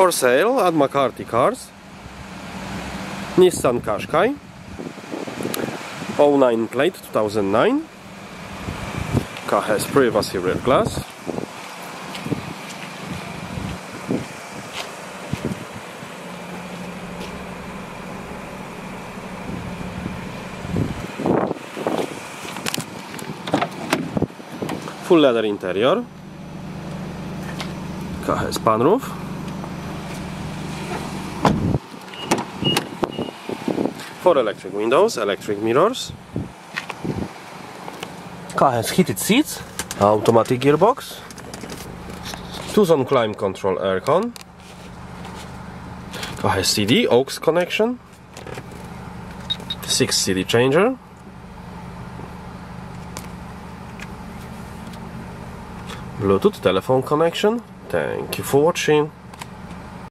For sale at McCarthy Cars. Nissan QASHQAI 09 plate 2009. Car has privacy rear glass. Full leather interior. Car has sunroof. Four electric windows, electric mirrors. Car has heated seats, automatic gearbox, 2-zone climate control aircon. Car has CD, AUX connection, 6 CD changer, Bluetooth telephone connection. Thank you for watching.